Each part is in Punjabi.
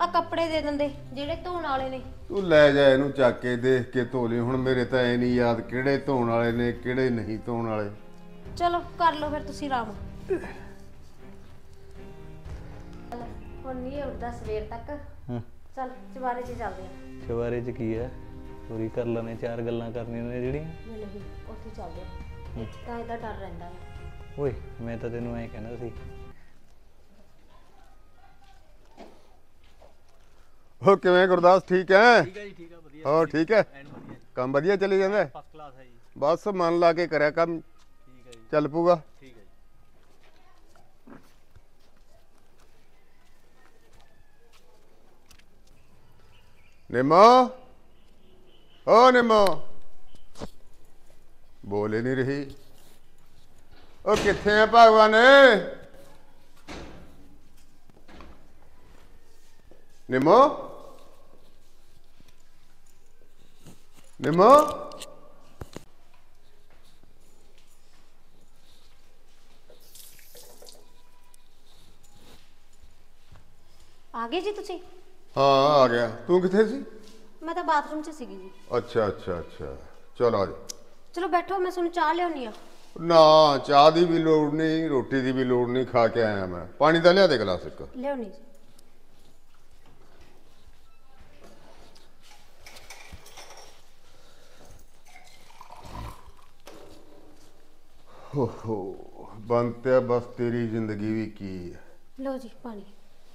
ਆ ਕੱਪੜੇ ਦੇ ਦਿੰਦੇ ਜਿਹੜੇ ਧੋਣ ਵਾਲੇ ਨੇ। ਤੂੰ ਲੈ ਜਾ ਇਹਨੂੰ ਚੱਕ ਕੇ, ਦੇਖ ਕੇ ਧੋ ਲਈ। ਹੁਣ ਮੇਰੇ ਤਾਂ ਐ ਨਹੀਂ ਯਾਦ ਕਿਹੜੇ ਧੋਣ ਵਾਲੇ ਨੇ ਕਿਹੜੇ ਨਹੀਂ ਧੋਣ ਵਾਲੇ। ਚਲੋ ਕਰ ਲਓ ਫਿਰ ਤੁਸੀਂ ਆਰਾਮ। ਹੁਣ ਨਹੀਂ ਉੱਠਦਾ ਸਵੇਰ ਤੱਕ। ਚੱਲ ਚੁਬਾਰੇ 'ਚ ਚੱਲਦੇ ਆ। ਚੁਬਾਰੇ 'ਚ ਕੀ ਹੈ? ਪੂਰੀ ਕਰ ਲੈਣੇ, 4 ਗੱਲਾਂ ਕਰਨੀਆਂ ਨੇ ਜਿਹੜੀਆਂ। ਨਹੀਂ ਉੱਥੇ ਚੱਲਦੇ ਆ, ਤਾਂ ਇਹਦਾ ਡਰ ਰਹਿੰਦਾ ਹੈ। ਓਏ ਮੈਂ ਤਾਂ ਤੈਨੂੰ ਐਂ ਕਹਿਣਾ ਸੀ। ਹੋ ਕਿਵੇਂ ਗੁਰਦਾਸ, ਠੀਕ ਹੈ? ਠੀਕ ਹੈ ਜੀ, ਠੀਕ ਹੈ, ਵਧੀਆ। ਹੋਰ ਠੀਕ ਹੈ, ਕੰਮ ਵਧੀਆ ਚੱਲੀ ਜਾਂਦਾ? ਫਸਟ ਕਲਾਸ ਹੈ ਜੀ। ਬਸ ਮਨ ਲਾ ਕੇ ਕਰਿਆ ਕੰਮ, ਠੀਕ ਹੈ ਜੀ, ਚੱਲ ਪੂਗਾ। ਠੀਕ ਹੈ ਜੀ। ਨਿੰਮੋ, ਓ ਨਿੰਮੋ, ਬੋਲ ਹੀ ਨਹੀਂ ਰਹੀ। ਉਹ ਕਿੱਥੇ ਆ ਭਗਵਾਨ? ਨਿੰਮੋ, ਨਿੰਮੋ, ਆ ਗਏ ਜੀ ਤੁਸੀਂ? ਹਾਂ ਆ ਗਿਆ। ਤੂੰ ਕਿੱਥੇ ਸੀ? ਮੈਂ ਤਾਂ ਬਾਥਰੂਮ 'ਚ ਸੀਗੀ ਜੀ। ਅੱਛਾ ਅੱਛਾ ਅੱਛਾ, ਚਲ ਆ ਜਾ। ਚਲੋ ਬੈਠੋ, ਮੈਂ ਤੁਹਾਨੂੰ ਚਾਹ ਲਿਆਉਣੀ ਆ। ਨਾ ਚਾਹ ਦੀ ਵੀ ਲੋੜ ਨਹੀਂ, ਰੋਟੀ ਦੀ ਵੀ ਲੋੜ ਨਹੀਂ, ਖਾ ਕੇ ਆਇਆ ਮੈਂ। ਪਾਣੀ ਦਾ ਲਿਆ ਦੇ ਗਲਾਸ ਇੱਕ। ਲਿਆਉਣੀ ਜੀ। ਹੋ ਬੰਤਿਆ, ਬਸ ਤੇਰੀ ਜ਼ਿੰਦਗੀ ਵੀ ਕੀ ਹੈ। ਲਓ ਜੀ ਪਾਣੀ।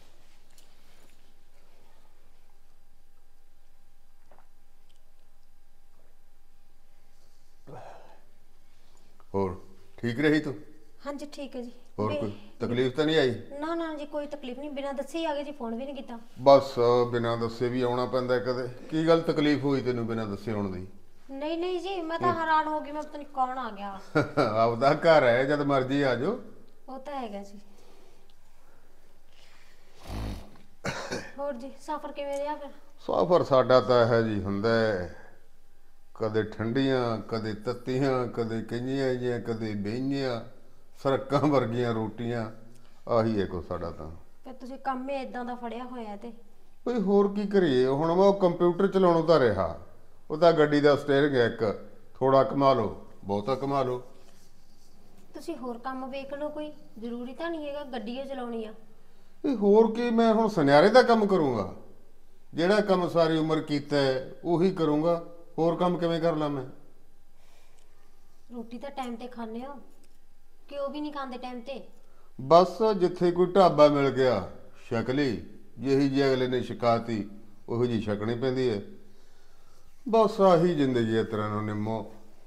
ਹੋਰ ਠੀਕ ਰਹੀ ਤੂੰ? ਹਾਂਜੀ ਠੀਕ ਹੈ ਜੀ। ਹੋਰ ਕੋਈ ਤਕਲੀਫ ਤਾਂ ਨਹੀਂ ਆਈ? ਨਾ ਨਾ ਜੀ, ਕੋਈ ਤਕਲੀਫ ਨਹੀਂ। ਬਿਨਾਂ ਦੱਸੇ ਹੀ ਆ ਗਏ ਜੀ, ਫੋਨ ਵੀ ਨਹੀਂ ਕੀਤਾ। ਬਸ ਬਿਨਾਂ ਦੱਸੇ ਵੀ ਆਉਣਾ ਪੈਂਦਾ ਕਦੇ। ਕੀ ਗੱਲ ਤਕਲੀਫ ਹੋਈ ਤੈਨੂੰ ਬਿਨਾਂ ਦੱਸੇ ਆਉਣ ਦੀ? ਨਹੀਂ ਨਹੀਂ ਜੀ, ਮੈਂ ਤਾਂ ਹੈਰਾਨ ਹੋ ਗਈ। ਮੈਂ ਪਤਾ ਨਹੀਂ ਕੌਣ ਆ ਗਿਆ। ਆਪਦਾ ਘਰ ਹੈ, ਜਦ ਮਰਜੀ ਆ ਜਾਓ। ਉਹ ਤਾਂ ਹੈਗਾ ਜੀ। ਹੋਰ ਜੀ ਸਫ਼ਰ ਕਿਵੇਂ ਰਿਹਾ ਫਿਰ? ਸਫ਼ਰ ਸਾਡਾ ਤਾਂ ਹੈ ਜੀ, ਹੁੰਦਾ ਹੈ ਕਦੇ ਠੰਡੀਆਂ, ਕਦੇ ਤੱਤੀਆਂ, ਕਦੇ ਕਈਆਂ ਜੀਆਂ, ਕਦੇ ਬਹਿਈਆਂ, ਸੜਕਾਂ ਵਰਗੀਆਂ ਰੋਟੀਆਂ। ਆਹੀ ਹੈ ਕੋ ਸਾਡਾ ਤਾਂ। ਫਿਰ ਤੁਸੀਂ ਕੰਮ ਹੀ ਇਦਾਂ ਦਾ ਫੜਿਆ ਹੋਇਆ ਤੇ। ਬਈ ਹੋਰ ਕੀ ਕਰੀਏ ਹੁਣ। ਮੈਂ ਉਹ ਕੰਪਿਊਟਰ ਚਲਾਉਣੋਂ ਤਾਂ ਰਿਹਾ। ਉਹ ਤਾਂ ਗੱਡੀ ਦਾ ਸਟੀਅਰਿੰਗ ਹੈ ਇੱਕ। ਥੋੜਾ ਕਮਾ ਲਓ, ਬਹੁਤਾ ਕਮਾ ਲਓ। ਤੁਸੀਂ ਹੋਰ ਕੰਮ ਵੇਖ ਲਓ ਕੋਈ। ਜ਼ਰੂਰੀ ਤਾਂ ਨਹੀਂ ਹੈਗਾ ਗੱਡੀ ਓ ਚਲਾਉਣੀ ਆ। ਇਹ ਹੋਰ ਕੀ, ਮੈਂ ਹੁਣ ਸੁਨਿਆਰੇ ਦਾ ਕੰਮ ਕਰੂੰਗਾ? ਜਿਹੜਾ ਕੰਮ ਸਾਰੀ ਉਮਰ ਕੀਤਾ ਹੈ ਉਹੀ ਕਰੂੰਗਾ। ਹੋਰ ਕੰਮ ਕਿਵੇਂ ਕਰ ਲਾਂ ਮੈਂ? ਰੋਟੀ ਤਾਂ ਟਾਈਮ ਤੇ ਖਾਂਦੇ ਹੋ ਕਿ ਉਹ ਵੀ ਨਹੀਂ ਖਾਂਦੇ ਟਾਈਮ ਤੇ? ਬਸ ਜਿੱਥੇ ਕੋਈ ਢਾਬਾ ਮਿਲ ਗਿਆ, ਸ਼ਕਲੀ ਜਿਹੀ ਜੀ ਅਗਲੇ ਨੇ ਸ਼ਿਕਾਇਤੀ ਉਹੋ ਜੀ ਛਕਣੀ ਪੈਂਦੀ ਹੈ। ਬਸ ਆਹੀ ਜ਼ਿੰਦਗੀ ਹੈ ਤਰ੍ਹਾਂ ਨੂੰ ਨਿੰਮੋ।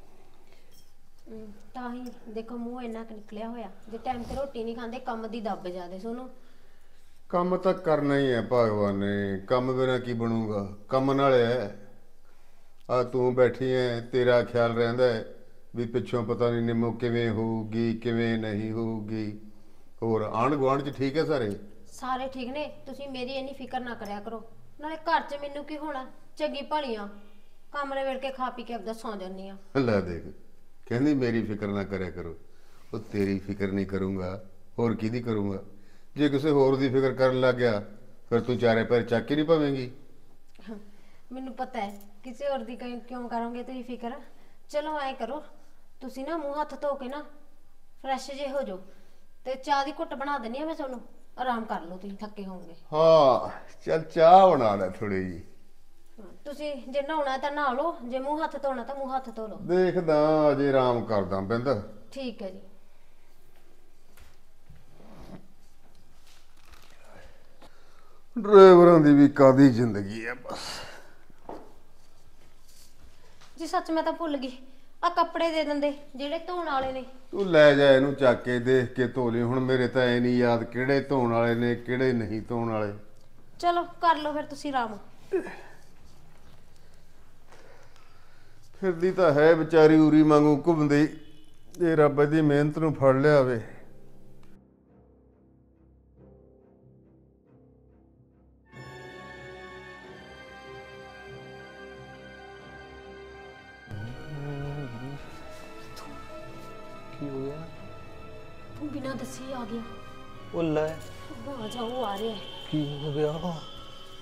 ਤਾਂ ਹੀ ਦੇਖੋ ਮੂੰਹ ਇੰਨਾ ਕੁ ਨਿਕਲਿਆ ਹੋਇਆ। ਜੇ ਟਾਈਮ ਤੇ ਰੋਟੀ ਨਹੀਂ ਖਾਂਦੇ, ਕੰਮ ਦੀ ਦੱਬ ਜਾਦੇ ਸੋਨੂੰ। ਕੰਮ ਤਾਂ ਕਰਨਾ ਹੀ ਹੈ ਭਗਵਾਨ ਨੇ। ਕੰਮ ਬਿਨਾਂ ਕੀ ਬਣੂਗਾ? ਕੰਮ ਨਾਲ ਹੈ। ਆ ਤੂੰ ਬੈਠੀ ਹੈ, ਤੇਰਾ ਖਿਆਲ ਰਹਿੰਦਾ ਹੈ ਵੀ ਪਿੱਛੋਂ ਪਤਾ ਨਹੀਂ ਨਿੰਮੋ ਕਿਵੇਂ ਹੋਊਗੀ, ਕਿਵੇਂ ਨਹੀਂ ਹੋਊਗੀ। ਹੋਰ ਆਂਢ ਗੁਆਂਢ 'ਚ ਠੀਕ ਹੈ ਸਾਰੇ? ਸਾਰੇ ਠੀਕ ਨੇ। ਤੁਸੀਂ ਮੇਰੀ ਇੰਨੀ ਫਿਕਰ ਨਾ ਕਰਿਆ ਕਰੋ। ਨਾਲੇ ਘਰ 'ਚ ਮੈਨੂੰ ਕੀ ਹੋਣਾ, ਚੰਗੀ ਭਲੀਆਂ ਕਮਰੇ ਵੇੜ ਕੇ ਖਾ ਪੀ ਕੇ ਆਪਦਾ ਸੌਂ ਜਾਂਦੀ ਆ। ਲੈ ਦੇਖ, ਕਹਿੰਦੀ ਮੇਰੀ ਫਿਕਰ ਨਾ ਕਰਿਆ ਕਰੋ। ਉਹ ਤੇਰੀ ਫਿਕਰ ਨਹੀਂ ਕਰੂੰਗਾ, ਹੋਰ ਕਿਹਦੀ ਕਰੂੰਗਾ? ਜੇ ਕਿਸੇ ਹੋਰ ਦੀ ਫਿਕਰ ਕਰਨ ਲੱਗ ਗਿਆ ਫਿਰ ਤੂੰ ਚਾਰੇ ਪੈਰ ਚੱਕ ਹੀ ਨਹੀਂ ਪਵੇਂਗੀ। ਮੈਨੂੰ ਪਤਾ ਹੈ ਕਿਸੇ ਹੋਰ ਦੀ ਕਿਉਂ ਕਰੋਗੇ ਤੁਸੀਂ ਫਿਕਰ। ਚਲੋ ਐ ਕਰੋ, ਤੁਸੀਂ ਨਾ ਮੂੰਹ ਹੱਥ ਧੋ ਕੇ ਨਾ ਫਰੈਸ਼ ਜੇ ਹੋ ਜਾਓ ਤੇ ਚਾਹ ਦੀ ਘੁੱਟ ਬਣਾ ਦਿੰਨੀ ਆ ਮੈਂ ਤੁਹਾਨੂੰ। ਆਰਾਮ ਕਰ ਲਓ, ਤੁਸੀਂ ਥੱਕੇ ਹੋਵੋਗੇ। ਹਾਂ ਚੱਲ ਚਾਹ ਬਣਾ ਲੈ ਥੋੜੀ ਜੀ। ਤੁਸੀਂ ਜੇ ਨਹਾਉਣਾ ਤਾਂ ਨਹਾ ਲਓ, ਜੇ ਮੂੰਹ ਹੱਥ ਧੋਣਾ ਤਾਂ ਮੂੰਹ ਹੱਥ ਧੋ ਲਓ। ਦੇਖਦਾ ਅਜੇ ਆਰਾਮ ਕਰਦਾ ਬਿੰਦ। ਠੀਕ ਹੈ ਜੀ। ਡਰਾਈਵਰਾਂ ਦੀ ਵੀ ਕਾਦੀ ਜ਼ਿੰਦਗੀ ਹੈ ਬਸ। ਜੀ ਸੱਚ ਮੈਂ ਤਾਂ ਭੁੱਲ ਗਈ, ਆ ਕੱਪੜੇ ਦੇ ਦਿੰਦੇ ਜਿਹੜੇ ਧੋਣ ਵਾਲੇ ਨੇ। ਤੂੰ ਲੈ ਜਾ ਇਹਨੂੰ ਚੱਕ ਕੇ, ਦੇਖ ਕੇ ਧੋ ਲਈ। ਹੁਣ ਮੇਰੇ ਤਾਂ ਐ ਨਹੀਂ ਯਾਦ ਕਿਹੜੇ ਧੋਣ ਵਾਲੇ ਨੇ ਕਿਹੜੇ ਨਹੀਂ ਧੋਣ ਵਾਲੇ। ਚਲੋ ਕਰ ਲਓ ਫਿਰ ਤੁਸੀਂ ਆਰਾਮ। ਫਿਰਦੀ ਤਾਂ ਹੈ ਵਿਚਾਰੀ ਉਰੀ ਵਾਂਗੂ ਘੁੰਮਦੀ। ਜੇ ਰੱਬ ਦੀ ਮਿਹਨਤ ਨੂੰ ਫੜ ਲਿਆ ਹੋਵੇ। ਕੀ ਹੋ ਗਿਆ? ਤੂੰ ਬਿਨਾਂ ਦੱਸੇ ਹੀ ਆ ਗਿਆ। ਉਹ ਲੈ, ਬਾਜਾ ਉਹ ਆ ਰਿਹਾ ਹੈ। ਕੀ ਹੋ ਗਿਆ?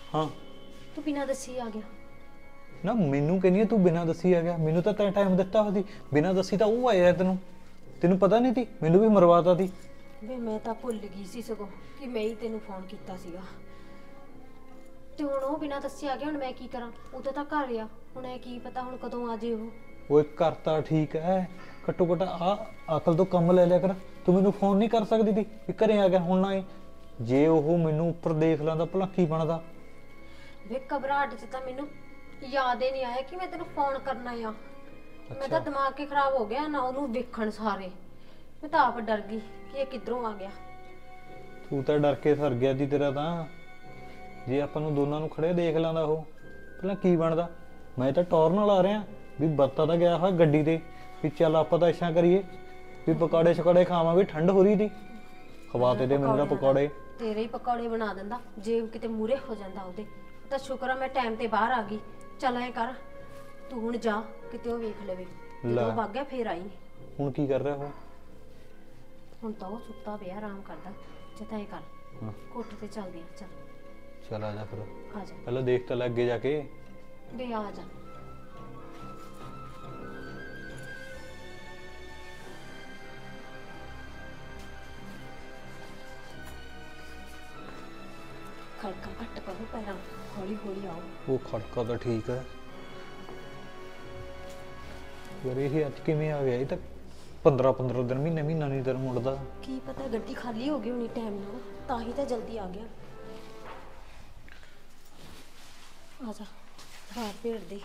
ਹਾਂ ਤੂੰ ਬਿਨਾਂ ਦੱਸੀ ਆ ਗਿਆ। ਨਾ ਮੈਨੂੰ ਕਹਿੰਦੀ ਤੂੰ ਬਿਨਾਂ ਦੱਸੀ ਆ ਗਿਆ, ਮੈਨੂੰ ਤਾਂ ਤੈਂ ਟਾਈਮ ਦਿੱਤਾ ਹੋਇਆ ਸੀ, ਬਿਨਾਂ ਦੱਸੀ ਤਾਂ ਉਹ ਆਇਆ ਤੈਨੂੰ ਪਤਾ ਨਹੀਂ ਸੀ, ਮੈਨੂੰ ਵੀ ਮਰਵਾਤਾ ਸੀ। ਵੇ ਮੈਂ ਤਾਂ ਭੁੱਲ ਗਈ ਸੀ ਸਗੋਂ ਕਿ ਮੈਂ ਹੀ ਤੈਨੂੰ ਫੋਨ ਕੀਤਾ ਸੀਗਾ, ਤੇ ਹੁਣ ਉਹ ਬਿਨਾਂ ਦੱਸੇ ਆ ਗਿਆ। ਹੁਣ ਮੈਂ ਕੀ ਕਰਾਂ? ਉਦੋਂ ਤਾਂ ਘਰ ਆ, ਹੁਣ ਇਹ ਕੀ ਪਤਾ ਹੁਣ ਕਦੋਂ ਆ ਜੇ ਉਹ। ਓਏ ਕਰਤਾ ਠੀਕ ਹੈ, ਘੱਟੋ ਘੱਟ ਆ ਅਕਲ ਤੋਂ ਕੰਮ ਲੈ ਲਿਆ ਕਰ। ਤੂੰ ਮੈਨੂੰ ਫੋਨ ਨਹੀਂ ਕਰ ਸਕਦੀ ਸੀ ਵੀ ਘਰੇ ਆ ਗਿਆ ਹੁਣ ਨਾ? ਜੇ ਉਹ ਮੈਨੂੰ ਉੱਪਰ ਦੇਖ ਲੈਂਦਾ ਭਲਾ ਕੀ ਬਣਦਾ? ਵੇ ਘਬਰਾਹਟ ਚ ਤਾਂ ਮੈਨੂੰ ਯਾਦ ਹੀ ਨਹੀਂ ਆਇਆ ਕਿ ਮੈਂ ਤੈਨੂੰ ਫੋਨ ਕਰਨਾ ਆ। ਮੈਂ ਤਾਂ ਦਿਮਾਗ ਹੀ ਖਰਾਬ ਹੋ ਗਿਆ ਨਾ, ਉਹਨੂੰ ਵੇਖਣ ਸਾਰੇ ਮੈਂ ਤਾਂ ਆਪ ਡਰ ਗਈ ਕਿ ਇਹ ਕਿੱਧਰੋਂ ਆ ਗਿਆ। ਤੂੰ ਤਾਂ ਡਰ ਕੇ ਸਰ ਗਿਆ ਸੀ ਤੇਰਾ ਤਾਂ। ਜੇ ਆਪਾਂ ਨੂੰ ਦੋਨਾਂ ਨੂੰ ਖੜੇ ਦੇਖ ਲੈਂਦਾ ਉਹ, ਪਹਿਲਾਂ ਕੀ ਬਣਦਾ? ਮੈਂ ਤਾਂ ਟੌਰ ਨਾਲ ਆ ਰਿਹਾ ਵੀ ਬੱਤਾ ਤਾਂ ਗਿਆ ਹੋਇਆ ਗੱਡੀ ਤੇ, ਵੀ ਚੱਲ ਆਪਾਂ ਤਾਂ ਇੱਛਾ ਕਰੀਏ ਵੀ ਪਕੌੜੇ ਛਕੌੜੇ ਖਾਵਾਂਗੇ, ਠੰਡ ਹੋ ਰਹੀ ਦੀ ਖਵਾ ਤੇ ਮੈਨੂੰ ਤਾਂ ਪਕੌੜੇ। ਤੇਰੇ ਹੀ ਪਕੌੜੇ ਬਣਾ ਦਿੰਦਾ ਜੇ ਕਿਤੇ ਮੂਰੇ ਹੋ ਜਾਂਦਾ ਉਹਦੇ। ਤਾਂ ਸ਼ੁਕਰ ਆ ਮੈਂ ਟਾਈਮ ਤੇ ਬਾਹਰ ਆ ਗਈ। ਚੱਲ ਐ ਕਰ, ਤੂੰ ਹੁਣ ਜਾ ਕਿਤੇ ਉਹ ਵੇਖ ਲਵੇ, ਜਦੋਂ ਵਗ ਗਿਆ ਫੇਰ ਆਈ। ਹੁਣ ਕੀ ਕਰ ਰਿਹਾ ਉਹ? ਹੁਣ ਤਾਂ ਉਹ ਸੁੱਤਾ ਪਿਆ ਆਰਾਮ ਕਰਦਾ। ਜਿੱਦਾਂ ਇਹ ਕਰ ਕੋਠੇ ਤੇ ਚੱਲਦੇ ਆ। ਚੱਲ ਚੱਲ ਆ ਜਾ ਫਿਰ, ਆ ਜਾ। ਪਹਿਲਾਂ ਦੇਖ ਤਾਂ ਲੈ ਅੱਗੇ ਜਾ ਕੇ। ਵੇ ਆ ਜਾ। ਖੜਕਾ ਘੱਟ ਕਰੋ ਪਹਿਲਾਂ, ਹੌਲੀ ਹੌਲੀ ਆਓ। ਉਹ ਖੜਕਾ ਤਾਂ ਠੀਕ ਹੈ, ਯਾਰ ਇਹ ਅੱਜ ਕਿਵੇਂ ਆ ਗਿਆ? ਇਹ ਤਾਂ 15 ਦਿਨ ਮਹੀਨਾ ਨਹੀਂ ਤੇਰਾ ਮੁੜਦਾ। ਕੀ ਪਤਾ ਗੱਡੀ ਖਾਲੀ ਹੋ ਗਈ ਹੋਣੀ ਟਾਈਮ ਨਾਲ, ਤਾਂ ਹੀ ਤਾਂ ਜਲਦੀ ਆ ਗਿਆ। ਆ ਜਾ ਬਾਹਰ ਭੇੜ ਦੇ।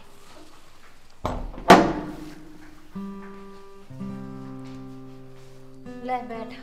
ਲੈ ਬੈਠ।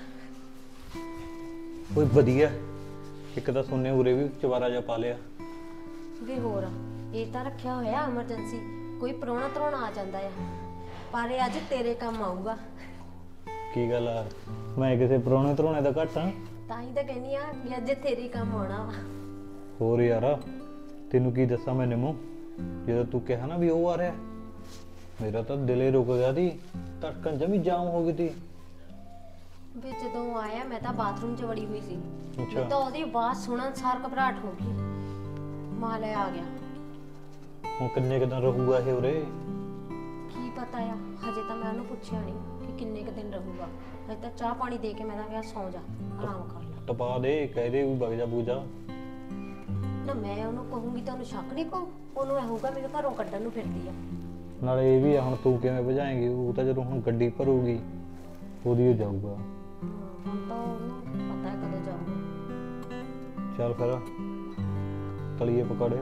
ਕੋਈ ਵਧੀਆ, ਇੱਕ ਤਾਂ ਸੋਨੇ ਉਰੇ ਵੀ ਚਵਾਰਾ ਜਾ ਪਾ ਲਿਆ। ਵੀ ਹੋਰ ਇਹ ਤਾਂ ਰੱਖਿਆ ਹੋਇਆ ਐਮਰਜੈਂਸੀ, ਕੋਈ ਪ੍ਰਾਹੁਣਾ ਧਰਾਉਣਾ ਆ ਜਾਂਦਾ ਆ, ਪਰ ਇਹ ਅੱਜ ਤੇਰੇ ਕੰਮ ਆਊਗਾ। ਕੀ ਗੱਲ ਆ, ਮੈਂ ਕਿਸੇ ਪ੍ਰਾਹੁਣੇ ਧਰਾਉਣੇ ਦਾ ਘੱਟ ਆ? ਤਾਂ ਹੀ ਤਾਂ ਕਹਿੰਦੀ ਆ ਵੀ ਅੱਜ ਤੇਰੇ ਕੰਮ ਆਉਣਾ ਵਾ। ਹੋਰ ਯਾਰ ਤੈਨੂੰ ਕੀ ਦੱਸਾਂ ਮੈਂ ਨਿੰਮੋ, ਜਦੋਂ ਤੂੰ ਕਿਹਾ ਨਾ ਵੀ ਉਹ ਆ ਰਿਹਾ, ਮੇਰਾ ਤਾਂ ਦਿਲੇ ਰੁਕ ਗਿਆ ਸੀ, ਧੜਕਣ ਜਮੀ ਜਾਮ ਹੋ ਗਈ ਸੀ। ਵੀ ਜਦੋਂ ਆਇਆ ਮੈਂ ਤਾਂ ਬਾਥਰੂਮ 'ਚ ਵੜੀ ਹੋਈ ਸੀ, ਅੱਛਾ। ਤਾਂ ਉਹਦੀ ਆਵਾਜ਼ ਸੁਣਨ ਸਾਰ ਘਬਰਾਹਟ ਹੋ ਗਈ। ਮਾਲ ਆ ਗਿਆ। ਹੁਣ ਕਿੰਨੇ ਕੁ ਦਿਨ ਰਹੂਗਾ ਇਹ ਉਰੇ? ਕੀ ਪਤਾ ਆ, ਹਜੇ ਤਾਂ ਮੈਂ ਉਹਨੂੰ ਪੁੱਛਿਆ ਨਹੀਂ ਕਿ ਕਿੰਨੇ ਕੁ ਦਿਨ ਰਹੂਗਾ। ਹਜੇ ਤਾਂ ਚਾਹ ਪਾਣੀ ਦੇ ਕੇ ਮੈਂ ਤਾਂ ਕਿਹਾ ਸੌਂ ਜਾ, ਆਰਾਮ ਕਰ ਲੈ। ਟਪਾ ਦੇ, ਕਹਿ ਦੇ ਵੀ ਵਗ ਜਾ ਬੂਜਾ। ਨਾ ਮੈਂ ਉਹਨੂੰ ਕਹੂੰਗੀ ਤਾਂ ਉਹਨੂੰ ਸ਼ੱਕ ਨਹੀਂ ਪਊ? ਉਹਨੂੰ ਇਹ ਹੋਊਗਾ ਮੈਨੂੰ ਘਰੋਂ ਕੱਢਣ ਨੂੰ ਫਿਰਦੀ ਆ। ਨਾਲੇ ਇਹ ਵੀ ਆ, ਹੁਣ ਤੂੰ ਕਿਵੇਂ ਭਜਾਏਂਗੀ? ਉਹ ਤਾਂ ਜਦੋਂ ਹੁਣ ਗੱਡੀ ਭਰੂਗੀ ਉਹਦੀ ਉਹ ਜਾਊਗਾ। ਹੁਣ ਤਾਂ ਉਹਨੂੰ ਪਤਾ ਹੈ ਕਦੋਂ ਜਾਊਗਾ। ਚੱਲ ਫਿਰ ਤਲੀਏ ਪਕੌੜੇ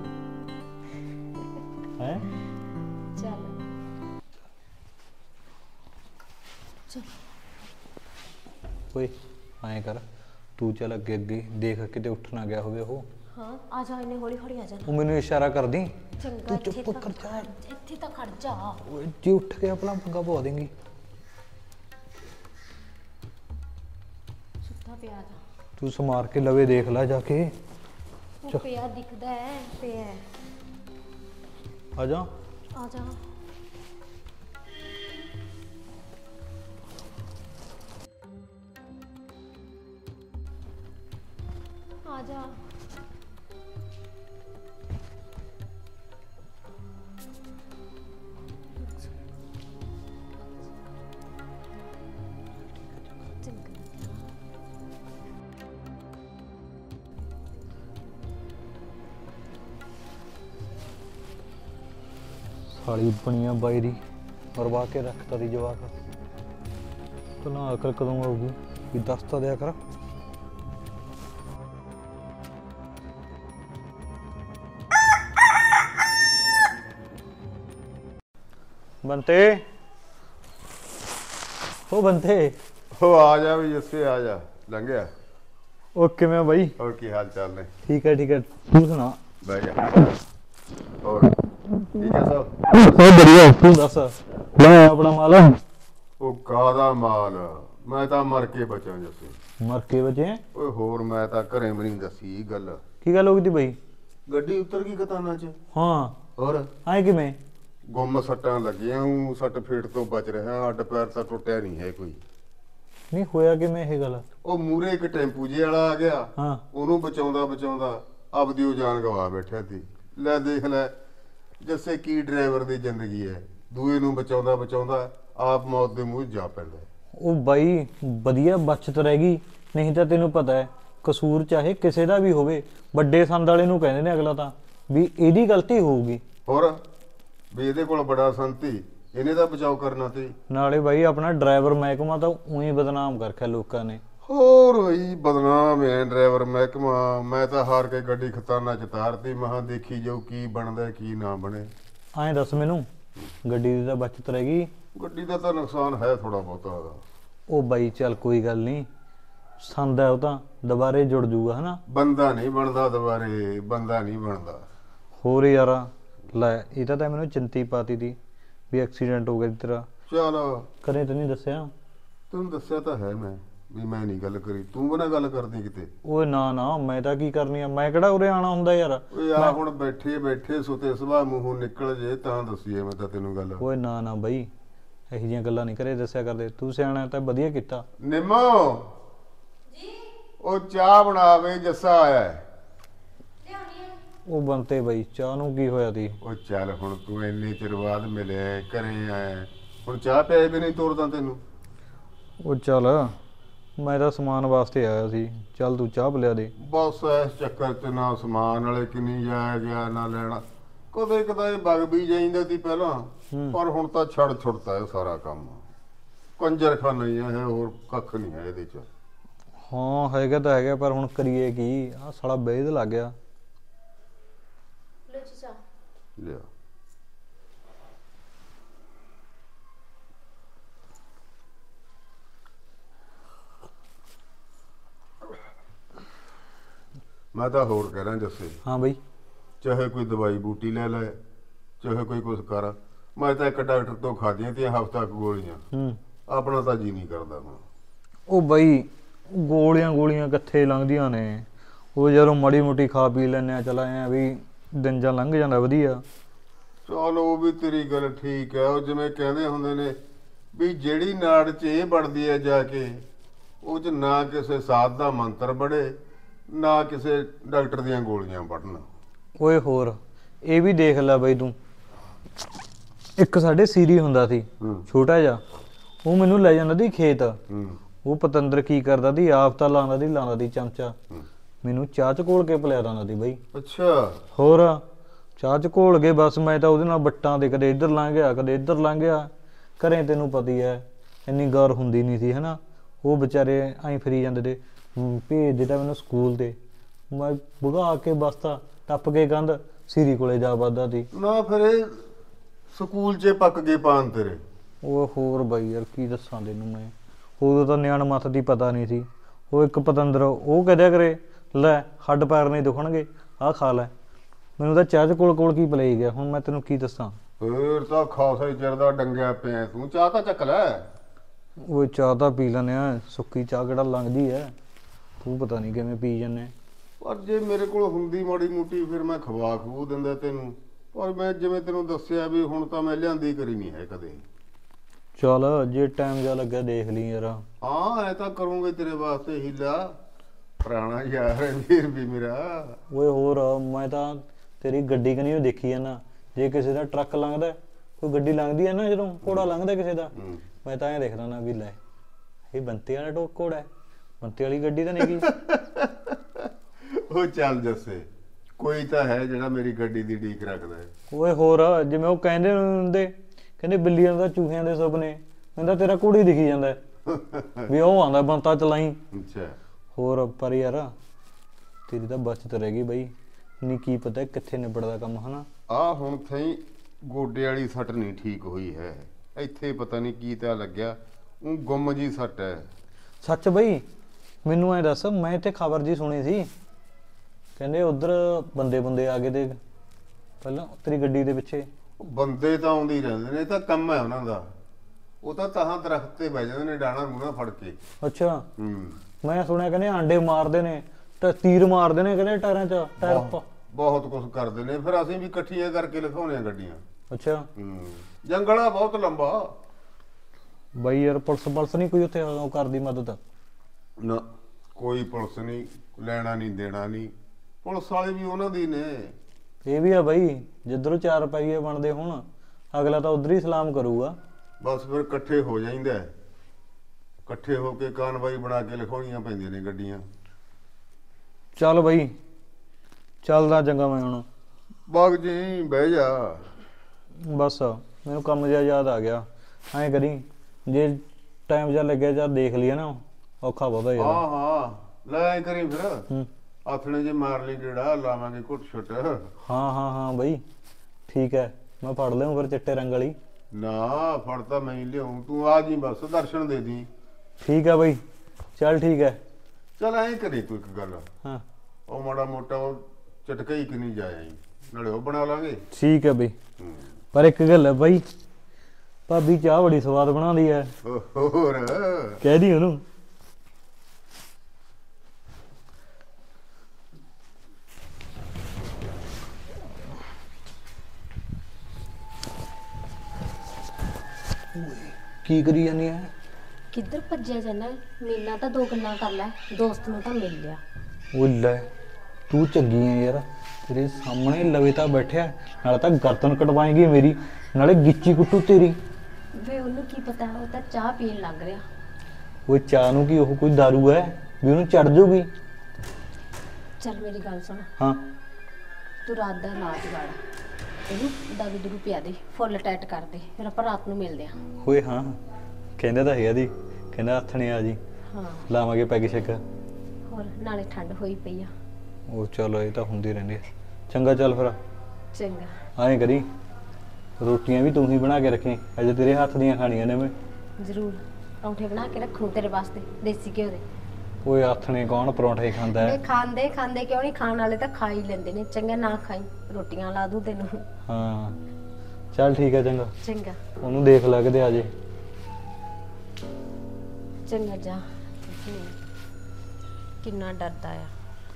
ਹੈ। ਚੱਲ ਚੱਲ। ਓਏ ਐਂ ਕਰ, ਤੂੰ ਚੱਲ ਅੱਗੇ ਅੱਗੇ ਦੇਖ ਕਿਤੇ ਉੱਠ ਨਾ ਗਿਆ ਹੋਵੇ ਉਹ। ਹਾਂ ਆ ਜਾ, ਇਹਨੇ ਹੌਲੀ ਹੌਲੀ ਆ ਜਾਣਾ। ਉਹ ਮੈਨੂੰ ਇਸ਼ਾਰਾ ਕਰਦੀ। ਚੰਗਾ ਤੂੰ ਚੁੱਪ ਕਰ ਜਾ। ਇੱਥੇ ਤਾਂ ਖੜ ਜਾ। ਓਏ ਜੇ ਉੱਠ ਕੇ ਆਪਣਾ ਪੰਗਾ ਪਵਾ ਦੇਂਗੀ। ਸੁੱਤਾ ਪਿਆ ਦਾ ਤੂੰ ਸਮਾਰ ਕੇ ਲਵੇ ਦੇਖ ਲੈ ਜਾ ਕੇ। ਉਹ ਪਿਆ ਦਿਖਦਾ ਹੈ, ਪਿਆ ਹੈ। ਆ ਜਾ ਆ ਜਾ। ਆ ਜਾ। ਸਾਲੀ ਬਣੀਆਂ ਬਾਈ ਦੀ ਮਰਵਾ ਕੇ ਰੱਖਤਾ ਦੀ ਜਵਾਕ। ਤੂੰ ਅਕਲ ਕਦੋਂ ਆਊਗੀ ਵੀ ਦੱਸ ਤਾਂ ਦਿਆ ਕਰ। ਬੰਤੇ, ਉਹ ਬੰਤੇ, ਹੋ ਆ ਜਾ ਵੀ ਜੱਸੇ, ਆ ਜਾ। ਲੰਘਿਆ? ਉਹ ਕਿਵੇਂ ਬਾਈ? ਹੋਰ ਕੀ ਹਾਲ ਚਾਲ ਨੇ? ਠੀਕ ਹੈ ਠੀਕ ਹੈ, ਤੂੰ ਸੁਣਾ? ਬਹਿ ਜਾ। ਹੋਰ ਠੀਕ ਹੈ ਸਭ? ਉਹ ਵਧੀਆ, ਤੂੰ ਦੱਸ ਲੈ ਆਪਣਾ ਮਾਲ। ਉਹ ਕਾਹਦਾ ਮਾਲ, ਮੈਂ ਤਾਂ ਮਰ ਕੇ ਬਚਾਂ ਜੱਸੇ। ਮਰ ਕੇ ਬਚੇ? ਓਏ ਹੋਰ ਮੈਂ ਤਾਂ ਘਰੇ ਵੀ ਨਹੀਂ ਦੱਸੀ ਗੱਲ। ਕੀ ਗੱਲ ਹੋ ਗਈ ਤੀ ਬਾਈ? ਗੱਡੀ ਉਤਰ ਗਈ ਕਤਾਨਾ ਚ। ਹਾਂ। ਹੋਰ ਐ ਕਿਵੇਂ? ਗੁੰਮ ਸੱਟਾਂ ਲੱਗੀਆਂ, ਉਹ ਸੱਟ ਫੇਟ ਤੋਂ ਬਚ ਰਿਹਾ, ਹੱਡ ਪੈਰ ਤਾਂ ਟੁੱਟਿਆ ਨਹੀਂ ਹੈ ਕੋਈ। ਨਹੀਂ ਹੋਇਆ ਕਿਵੇਂ ਇਹ ਗੱਲ? ਉਹ ਮੂਰੇ ਇੱਕ ਟੈਂਪੂ ਜੇ ਵਾਲਾ ਆ ਗਿਆ, ਹਾਂ। ਉਹਨੂੰ ਬਚਾਉਂਦਾ ਬਚਾਉਂਦਾ ਆਪਦੀ ਉਹ ਜਾਨ ਗਵਾ ਬੈਠਿਆ ਸੀ। ਲੈ ਦੇਖ ਲੈ ਜੱਸੇ ਕੀ ਡਰਾਈਵਰ ਦੀ ਜ਼ਿੰਦਗੀ ਹੈ, ਦੂਏ ਨੂੰ ਬਚਾਉਂਦਾ ਬਚਾਉਂਦਾ ਆਪ ਮੌਤ ਦੇ ਮੂੰਹ 'ਚ ਜਾ ਪੈਂਦਾ। ਉਹ ਬਾਈ ਵਧੀਆ ਬਚਤ ਰਹਿ ਗਈ, ਨਹੀਂ ਤਾਂ ਤੈਨੂੰ ਪਤਾ ਹੈ ਕਸੂਰ ਚਾਹੇ ਕਿਸੇ ਦਾ ਵੀ ਹੋਵੇ, ਵੱਡੇ ਸੰਦ ਵਾਲੇ ਨੂੰ ਕਹਿੰਦੇ ਨੇ ਅਗਲਾ ਤਾਂ ਵੀ ਇਹਦੀ ਗਲਤੀ ਹੋਊਗੀ। ਹੋਰ ਵੀ ਇਹਦੇ ਕੋਲ ਬੜਾ ਸੰਤੀ, ਇਹਨੇ ਤਾਂ ਬਚਾਓ ਕਰਨਾ ਤੇ। ਨਾਲੇ ਬਾਈ ਆਪਣਾ ਡਰਾਈਵਰ ਮਹਿਕਮਾ ਤਾਂ ਉਹੀ ਬਦਨਾਮ ਕਰ ਰੱਖਿਆ ਲੋਕਾਂ ਨੇ। ਹੋਰ ਬਈ ਬਦਨਾਮ ਹੈ ਡਰਾਈਵਰ ਮਹਿਕਮਾ। ਮੈਂ ਤਾਂ ਹਾਰ ਕੇ ਗੱਡੀ ਖਤਾਨਾ ਚ ਤਾਰਤੀ, ਮਹਾਂ ਦੇਖੀ ਜਾਊ ਕੀ ਬਣਦਾ ਕੀ ਨਾ ਬਣੇ। ਐਂ ਦੱਸ ਮੈਨੂੰ, ਗੱਡੀ ਦੀ ਤਾਂ ਬਚਤ ਰਹਿ ਗਈ? ਗੱਡੀ ਦਾ ਤਾਂ ਨੁਕਸਾਨ ਹੈ ਥੋੜਾ ਬਹੁਤਾ। ਉਹ ਬਾਈ ਚੱਲ ਕੋਈ ਗੱਲ ਨਹੀਂ, ਸੰਦ ਹੈ ਉਹ ਤਾਂ ਦੁਬਾਰੇ ਜੁੜ ਜੂਗਾ ਹਨਾ। ਬੰਦਾ ਨਹੀਂ ਬਣਦਾ ਦੁਬਾਰੇ, ਬੰਦਾ ਨਹੀਂ ਬਣਦਾ। ਹੋਰ ਯਾਰਾ ਲੈ ਇਹ ਤਾਂ ਮੈਨੂੰ ਚਿੰਤੀ ਪਾਤੀ ਦੀ ਵੀ ਐਕਸੀਡੈਂਟ ਹੋ ਗਿਆ ਤੇਰਾ। ਚੱਲ ਕਰੇ ਤਾਂ ਨਹੀਂ ਦੱਸਿਆ? ਤੈਨੂੰ ਦੱਸਿਆ ਤਾਂ ਹੈ ਮੈਂ ਵੀ ਮੈਂ ਨਹੀਂ ਗੱਲ ਕਰੀ, ਤੂੰ ਬਣਾ ਗੱਲ ਕਰਦੀ ਕਿਤੇ। ਓਏ ਨਾ ਨਾ ਮੈਂ ਤਾਂ ਕੀ ਕਰਨੀ ਆ, ਮੈਂ ਕਿਹੜਾ ਉਰੇ ਆਣਾ ਹੁੰਦਾ ਯਾਰ। ਓਏ ਆ ਹੁਣ ਬੈਠੇ ਬੈਠੇ ਸੁਤੇ ਸੁਭਾ ਮੂੰਹੋਂ ਨਿਕਲ ਜੇ ਤਾਂ ਦੱਸੀਏ ਮੈਂ ਤਾਂ ਤੈਨੂੰ ਗੱਲ। ਓਏ ਨਾ ਨਾ ਬਈ ਇਹੋ ਜਿਹੀਆਂ ਗੱਲਾਂ ਨਹੀਂ ਕਰੇ ਦੱਸਿਆ ਕਰਦੇ, ਤੂੰ ਸਿਆਣਾ ਤਾਂ ਵਧੀਆ ਕੀਤਾ। ਨਿੰਮੋ ਜੀ ਉਹ ਚਾਹ ਬਣਾਵੇ, ਜੱਸਾ ਆਇਆ ਹੈ। ਉਹ ਬੰਤੇ ਬਈ ਚਾਹ ਨੂੰ ਕੀ ਹੋਇਆ ਤੀ? ਉਹ ਚੱਲ ਹੁਣ ਤੂੰ ਇੰਨੇ ਚਿਰ ਬਾਅਦ ਮਿਲਿਆ, ਘਰੇ ਆਇਆ, ਹੁਣ ਚਾਹ ਪਿਆਏ ਵੀ ਨਹੀਂ ਤੋਰਦਾ ਤੈਨੂੰ। ਉਹ ਚੱਲ ਮੈਂ ਤਾਂ ਸਮਾਨ ਵਾਸਤੇ ਆਇਆ ਸੀ, ਚੱਲ ਤੂੰ ਚਾਹ ਪਿਲਾ ਦੇ। ਬਸ ਇਸ ਚੱਕਰ 'ਚ ਨਾ ਸਮਾਨ ਵਾਲੇ ਕਿੰਨੀ ਜਾਇਆ ਗਿਆ ਨਾ ਲੈਣਾ, ਕਦੇ ਕਦਾਏ ਵਗ ਵੀ ਜਾਂਦਾ ਸੀ ਪਹਿਲਾਂ, ਪਰ ਹੁਣ ਤਾਂ ਛੱਡ ਛੁੱਟਦਾ ਇਹ ਸਾਰਾ ਕੰਮ। ਕੰਜਰਖਾਨਾ ਹੀ ਹੈ, ਹੋਰ ਕੱਖ ਨਹੀਂ ਹੈ ਇਹਦੇ 'ਚ। ਹਾਂ ਹੈਗਾ ਤਾਂ ਹੈਗਾ, ਪਰ ਹੁਣ ਕਰੀਏ ਕੀ, ਆਹ ਸਾਲਾ ਬੇਦ ਲੱਗ ਗਿਆ। ਲੋ ਜੀ ਚਾਹ। ਲਿਆ ਮੈਂ ਤਾਂ ਹੋਰ ਕਹਿ ਰਿਹਾ ਜੱਸੇ, ਹਾਂ ਬਈ ਚਾਹੇ ਕੋਈ ਦਵਾਈ ਬੂਟੀ ਲੈ ਲੈ, ਚਾਹੇ ਕੋਈ ਕੁਛ ਕਰ, ਮੈਂ ਤਾਂ ਇੱਕ ਡਾਕਟਰ ਤੋਂ ਖਾਧੀਆਂ ਤੀਆਂ ਹਫ਼ਤਾ ਕੁ ਗੋਲੀਆਂ, ਆਪਣਾ ਤਾਂ ਜੀ ਨਹੀਂ ਕਰਦਾ ਹੁਣ। ਉਹ ਬਈ ਗੋਲੀਆਂ ਕਿੱਥੇ ਲੰਘਦੀਆਂ ਨੇ, ਉਹ ਜਦੋਂ ਮਾੜੀ ਮੋਟੀ ਖਾ ਪੀ ਲੈਂਦੇ ਆ, ਚਲ ਐ ਵੀ ਦਿਨ ਜਾਂ ਲੰਘ ਜਾਂਦਾ ਵਧੀਆ। ਚਲ ਉਹ ਵੀ ਤੇਰੀ ਗੱਲ ਠੀਕ ਹੈ, ਉਹ ਜਿਵੇਂ ਕਹਿੰਦੇ ਹੁੰਦੇ ਨੇ ਵੀ ਜਿਹੜੀ ਨਾੜ 'ਚ ਇਹ ਬਣਦੀ ਹੈ ਜਾ ਕੇ, ਉਹ 'ਚ ਨਾ ਕਿਸੇ ਸਾਧ ਦਾ ਮੰਤਰ ਬੜੇ ਨਾ ਕਿਸੇ ਡਾਕਟਰ ਦੀਆਂ ਗੋਲੀਆਂ ਵੱਢਣ। ਓਏ ਹੋਰ ਇਹ ਵੀ ਦੇਖ ਲੈ ਬਈ ਤੂੰ, ਇੱਕ ਸਾਡੇ ਸੀਰੀ ਹੁੰਦਾ ਸੀ ਛੋਟਾ ਜਿਹਾ, ਉਹ ਮੈਨੂੰ ਲੈ ਜਾਂਦਾ ਸੀ ਖੇਤ। ਉਹ ਪਤੰਦਰ ਕੀ ਕਰਦਾ ਸੀ, ਆਪ ਤਾਂ ਲਾਉਂਦਾ ਸੀ ਚਮਚਾ, ਮੈਨੂੰ ਚਾਹ ਚ ਘੋਲ ਕੇ ਪਿਲਾ ਦਿੰਦਾ ਸੀ ਬਈ। ਅੱਛਾ ਹੋਰ ਚਾਹ ਚ ਘੋਲ ਕੇ ਬਸ ਮੈਂ ਤਾਂ ਉਹਦੇ ਨਾਲ ਬੱਟਾਂ ਦੇ ਕਦੇ ਇੱਧਰ ਲੰਘ ਗਿਆ ਕਦੇ ਇੱਧਰ ਲੰਘ ਗਿਆ। ਘਰੇ ਤੈਨੂੰ ਪਤਾ ਹੀ ਹੈ ਇੰਨੀ ਗੌਰ ਹੁੰਦੀ ਨਹੀਂ ਸੀ ਹਨਾ, ਉਹ ਵਿਚਾਰੇ ਐਂ ਫਿਰੀ ਜਾਂਦੇ ਤੇ ਭੇਜ ਦਿੱਤਾ ਮੈਨੂੰ ਸਕੂਲ ਤੇ, ਮੈਂ ਭਗਾ ਕੇ ਬਸਤਾ ਟੱਪ ਕੇ ਕੰਧ ਸੀਰੀ ਕੋਲੇ ਜਾ ਵੱਧਦਾ ਸੀ ਨਾ, ਫਿਰ ਇਹ ਸਕੂਲ 'ਚ ਪੱਕ ਗਏ ਪਾਨ ਤੇਰੇ। ਉਹ ਹੋਰ ਬਾਈ ਯਾਰ ਕੀ ਦੱਸਾਂ ਤੈਨੂੰ ਮੈਂ, ਉਦੋਂ ਤਾਂ ਨਿਆਣ ਮੱਤ ਦੀ ਪਤਾ ਨਹੀਂ ਸੀ। ਉਹ ਇੱਕ ਪਤੰਦਰ ਉਹ ਕਹਦਿਆ ਕਰੇ ਲੈ ਹੱਡ ਪੈਰ ਨਹੀਂ ਦੁਖਣਗੇ ਆਹ ਖਾ ਲੈ, ਮੈਨੂੰ ਤਾਂ ਚਾਹ ਚ ਕੋਲ ਕੀ ਪਲਾਈ ਗਿਆ, ਹੁਣ ਮੈਂ ਤੈਨੂੰ ਕੀ ਦੱਸਾਂ। ਫੇਰ ਤਾਂ ਖਾਸਾ ਹੀ ਚਿਰ ਦਾ ਡੰਗਿਆ ਪਿਆ ਤੂੰ, ਚਾਹ ਤਾਂ ਚੱਕ ਲੈ। ਉਹ ਚਾਹ ਤਾਂ ਪੀ ਲੈਂਦੇ ਆ, ਸੁੱਕੀ ਚਾਹ ਕਿਹੜਾ ਲੰਘਦੀ ਐ, ਤੂੰ ਪਤਾ ਨਹੀਂ ਕਿਵੇਂ ਪੀ ਜਾਂਦੇ। ਪਰ ਜੇ ਮੇਰੇ ਕੋਲ ਹੁੰਦੀ ਮਾੜੀ ਮੋਟੀ ਫਿਰ ਮੈਂ ਖਵਾ ਖੂ ਦਿੰਦਾ ਤੈਨੂੰ, ਪਰ ਮੈਂ ਜਿਵੇਂ ਤੈਨੂੰ ਦੱਸਿਆ ਵੀ ਹੁਣ ਤਾਂ ਮੈਂ ਲਿਆਂਦੀ ਕਰੀ ਨਹੀਂ ਹੈ ਕਦੇ। ਚੱਲ ਜੇ ਟਾਈਮ ਜਾ ਲੱਗਿਆ ਦੇਖ ਲਈ ਯਾਰ। ਹਾਂ ਐ ਤਾਂ ਕਰੂੰਗੇ ਤੇਰੇ ਵਾਸਤੇ ਹੀਲਾ, ਪੁਰਾਣਾ ਯਾਰ ਹੈ ਵੀਰ ਵੀ ਮੇਰਾ। ਓਏ ਹੋਰ ਮੈਂ ਤਾਂ ਤੇਰੀ ਗੱਡੀ ਕਨੀ ਉਹ ਦੇਖੀ ਜਾਂਦਾ, ਜੇ ਕਿਸੇ ਦਾ ਟਰੱਕ ਲੰਘਦਾ ਕੋਈ ਗੱਡੀ ਲੰਘਦੀ ਹੈ ਨਾ, ਜਦੋਂ ਘੋੜਾ ਲੰਘਦਾ ਕਿਸੇ ਦਾ, ਮੈਂ ਤਾਂ ਐਂ ਦੇਖਦਾ ਨਾ ਵੀ ਲੈ ਇਹ ਬੰਤੇ ਵਾਲਾ ਘੋੜਾ ਹੈ, ਬੰਤੇ ਵਾਲੀ ਗੱਡੀ ਤਾਂ ਨਹੀਂ ਗਈ। ਉਹ ਚੱਲ ਜੱਸੇ ਕੋਈ ਤਾਂ ਹੈ ਜਿਹੜਾ ਮੇਰੀ ਗੱਡੀ ਦੀ ਢੀਕ ਰੱਖਦਾ ਹੈ। ਓਏ ਹੋਰ ਜਿਵੇਂ ਉਹ ਕਹਿੰਦੇ ਹੁੰਦੇ, ਕਹਿੰਦੇ ਬਿੱਲੀਆਂ ਦਾ ਚੂਹਿਆਂ ਦੇ ਸੁਪਨੇ, ਕਹਿੰਦਾ ਤੇਰਾ ਘੋੜੀ ਦਿਖੀ ਜਾਂਦਾ ਵੀ ਉਹ ਆਂਦਾ ਬੰਤਾ ਚਲਾਈ। ਅੱਛਾ ਹੋਰ ਪਰ ਯਾਰ ਤੇਰੀ ਤਾਂ ਬਚਤ ਰਹਿ ਗਈ ਬਈ, ਨਹੀਂ ਕੀ ਪਤਾ ਕਿੱਥੇ ਨਿਬੜਦਾ ਕੰਮ ਹਨਾ। ਆ ਹੁਣ ਥਈ ਗੋਡੇ ਵਾਲੀ ਸੱਟ ਨਹੀਂ ਠੀਕ ਹੋਈ ਹੈ, ਇੱਥੇ ਪਤਾ ਨਹੀਂ ਕੀ ਤਾਂ ਲੱਗਿਆ, ਉਹ ਗੁੰਮ ਜੀ ਸੱਟ ਹੈ। ਸੱਚ ਬਈ ਮੈਨੂੰ ਐ ਦੱਸ, ਮੈਂ ਇੱਥੇ ਖਬਰ ਜੀ ਸੁਣੀ ਸੀ, ਕਹਿੰਦੇ ਉਧਰ ਬੰਦੇ ਆ ਗਏ ਤੇ ਪਹਿਲਾਂ ਤੇਰੀ ਗੱਡੀ ਦੇ ਪਿੱਛੇ। ਬੰਦੇ ਤਾਂ ਆਉਂਦੇ ਹੀ ਰਹਿੰਦੇ ਨੇ, ਇਹ ਤਾਂ ਕੰਮ ਹੈ ਉਹਨਾਂ ਦਾ, ਉਹ ਤਾਂ ਤਾਹਾਂ ਦਰਖਤ ਤੇ ਬਹਿ ਜਾਂਦੇ ਨੇ ਡਾਣਾ ਮੂਣਾ ਫੜ ਕੇ। ਅੱਛਾ ਮੈਂ ਸੁਣਿਆ ਕਹਿੰਦੇ ਆਂਡੇ ਮਾਰਦੇ ਨੇ ਤੇ ਤੀਰ ਮਾਰਦੇ ਨੇ ਕਹਿੰਦੇ ਟਾਇਰਾਂ 'ਚ, ਟਾਇਰ ਬਹੁਤ ਕੁਝ ਕਰਦੇ ਨੇ, ਫਿਰ ਅਸੀਂ ਵੀ ਇਕੱਠੀਆਂ ਕਰਕੇ ਲਿਖਾਉਣੇ ਆ ਗੱਡੀਆਂ। ਅੱਛਾ ਜੰਗਲਾ ਬਹੁਤ ਲੰਬਾ ਬਈ ਯਾਰ, ਪੁਲਿਸ ਨਹੀਂ ਕੋਈ ਉੱਥੇ ਉਹ ਕਰਦੀ ਮਦਦ? ਨਾ ਕੋਈ ਪੁਲਿਸ ਨਹੀਂ, ਲੈਣਾ ਨਹੀਂ ਦੇਣਾ ਨਹੀਂ, ਪੁਲਿਸ ਵਾਲੇ ਵੀ ਉਹਨਾਂ ਦੀ ਨੇ। ਇਹ ਵੀ ਆ ਬਾਈ, ਜਿੱਧਰੋਂ 4 ਰੁਪਏ ਬਣਦੇ ਹੁਣ ਅਗਲਾ ਤਾਂ ਉਧਰ ਹੀ ਸਲਾਮ ਕਰੂਗਾ। ਬਸ ਫਿਰ ਇਕੱਠੇ ਹੋ ਜਾਂਦਾ ਹੈ। ਇਕੱਠੇ ਹੋ ਕੇ ਕਾਰਵਾਈ ਬਣਾ ਕੇ ਲਿਖਾਉਣੀਆਂ ਪੈਂਦੀਆਂ ਨੇ ਗੱਡੀਆਂ। ਚੱਲ ਬਾਈ, ਚੱਲਦਾ ਚੰਗਾ ਮੈਂ ਹੁਣ। ਬਾਗ ਜੀ ਬਹਿ ਜਾ। ਬਸ ਮੈਨੂੰ ਕੰਮ ਜਿਹਾ ਯਾਦ ਆ ਗਿਆ। ਐਂ ਕਰੀ, ਜੇ ਟਾਈਮ ਜਿਹਾ ਲੱਗਿਆ ਜਾਂ ਦੇਖ ਲਿਆ ਨਾ, ਔਖਾ ਬਹੁਤਾ ਯਾਰ। ਹਾਂ ਹਾਂ, ਲੈ ਐਂ ਕਰੀ ਫਿਰ ਹੂੰ। ਆਥਣੇ ਜੇ ਮਾਰ ਲਈ ਜਿਹੜਾ ਲਾਵਾਂਗੇ ਘੁੱਟ ਛੁੱਟ। ਹਾਂ ਹਾਂ ਹਾਂ ਬਾਈ, ਠੀਕ ਹੈ। ਮੈਂ ਫੜ ਲਿਆ ਫਿਰ ਚਿੱਟੇ ਰੰਗ ਵਾਲੀ। ਨਾ ਫੜ ਤਾਂ ਮੈਂ ਹੀ ਲਿਆਉਂ, ਤੂੰ ਆ ਜੀ ਬਸ ਦਰਸ਼ਨ ਦੇ ਦੀ। ਠੀਕ ਹੈ ਬਾਈ, ਚੱਲ ਠੀਕ ਹੈ। ਚੱਲ ਐਂ ਕਰੀ ਤੂੰ ਇੱਕ ਗੱਲ, ਹਾਂ ਉਹ ਮਾੜਾ ਮੋਟਾ ਉਹ ਝਟਕਾ ਹੀ ਕਿ ਨਹੀਂ ਜਾਇਆ ਜੀ, ਨਾਲੇ ਉਹ ਬਣਾ ਲਾਂਗੇ। ਠੀਕ ਹੈ ਬਾਈ, ਪਰ ਇੱਕ ਗੱਲ ਹੈ ਬਾਈ, ਭਾਬੀ ਚਾਹ ਬੜੀ ਸਵਾਦ ਬਣਾਉਂਦੀ ਹੈ। ਹੋਰ ਕਹਿ ਦੀ ਉਹਨੂੰ। ਕੀ ਕਰੀ ਜਾਂਦੀ ਹੈ? ਕਿੱਧਰ ਭੱਜਿਆ ਜਾਣਾ? ਮਿਲਣਾ ਤਾਂ 2 ਗੱਲਾਂ ਕਰ ਲੈ, ਦੋਸਤ ਨੂੰ ਤਾਂ ਮਿਲ ਲਿਆ। ਉਹ ਲੈ, ਤੂੰ ਚੰਗੀ ਹੈ ਯਾਰ, ਤੇਰੇ ਸਾਹਮਣੇ ਲਵੇ ਤਾਂ ਬੈਠਿਆ, ਨਾਲੇ ਤਾਂ ਗਰਦਨ ਕਟਵਾਏਗੀ ਮੇਰੀ, ਨਾਲੇ ਗਿੱਚੀ ਕੁੱਟੂ ਤੇਰੀ। ਵੇ ਉਹਨੂੰ ਕੀ ਪਤਾ, ਉਹ ਤਾਂ ਚਾਹ ਪੀਣ ਲੱਗ ਰਿਹਾ। ਉਹ ਚਾਹ ਨੂੰ ਕੀ ਉਹ ਕੋਈ ਦਾਰੂ ਹੈ ਵੀ ਉਹਨੂੰ ਚੜ ਜਾਊਗੀ? ਚੱਲ ਮੇਰੀ ਗੱਲ ਸੁਣ, ਹਾਂ ਤੂੰ ਰਾਤ ਦਾ ਨਾਚ ਗਾੜਾ, ਇਹਨੂੰ ਦਾਰੂ ਦੂਰੂ ਪਿਆ ਦੇ, ਫੁੱਲ ਟੈਟ ਕਰ ਦੇ, ਫਿਰ ਆਪਾਂ ਰਾਤ ਨੂੰ ਮਿਲਦੇ ਹਾਂ। ਓਏ ਹਾਂ, ਕਹਿੰਦਾ ਤਾਂ ਹੈਗਾ ਦੀ, ਕਹਿੰਦਾ ਹੱਥਣੇ ਆ ਜੀ, ਹਾਂ ਲਾਵਾਂਗੇ ਪੈਗ ਸ਼ੱਕ। ਹੋਰ ਨਾਲੇ ਠੰਡ ਹੋਈ ਪਈ ਆ। ਉਹ ਚਲੋ ਇਹ ਤਾਂ ਹੁੰਦੀ ਰਹਿੰਦੀ ਹੈ। ਚੰਗਾ ਚੱਲ ਫਿਰ ਚੰਗਾ, ਐਂ ਕਰੀ, ਰੋਟੀਆਂ ਵੀ ਤੂੰ ਹੀ ਬਣਾ ਕੇ ਰੱਖੀ, ਅਜੇ ਤੇਰੇ ਹੱਥ ਦੀਆਂ ਖਾਣੀਆਂ ਨੇ ਮੈਂ। ਜ਼ਰੂਰ ਪਰੌਂਠੇ ਬਣਾ ਕੇ ਰੱਖੂ ਤੇਰੇ ਵਾਸਤੇ, ਦੇਸੀ ਘਿਓ ਦੇ। ਓਏ ਹੱਥਣੇ ਕੌਣ ਪਰੌਂਠੇ ਖਾਂਦਾ ਹੈ? ਇਹ ਖਾਂਦੇ ਖਾਂਦੇ ਕਿਉਂ ਨਹੀਂ, ਖਾਣ ਵਾਲੇ ਤਾਂ ਖਾ ਹੀ ਲੈਂਦੇ ਨੇ। ਚੰਗਾ ਨਾ ਖਾਈ, ਰੋਟੀਆਂ ਲਾ ਦੂੰ ਤੈਨੂੰ। ਹਾਂ ਚੱਲ ਠੀਕ ਹੈ, ਚੰਗਾ। ਚੰਗਾ ਉਹਨੂੰ ਦੇਖ ਲੱਗਦੇ ਆ ਜੇ। ਚੰਗਾ ਜਾ, ਕਿੰਨਾ ਡਰਦਾ ਆ।